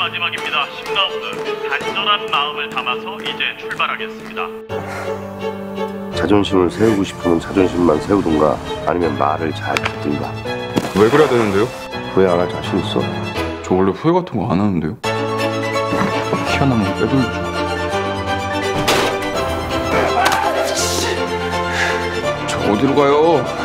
마지막입니다. 10라운드. 간절한 마음을 담아서 이제 출발하겠습니다. 자존심을 세우고 싶으면 자존심만 세우든가 아니면 말을 잘 듣든가. 왜 그래야 되는데요? 후회 안 할 자신 있어? 저 원래 후회 같은 거 안 하는데요? 희한하면 빼돌리죠. 저 어디로 가요?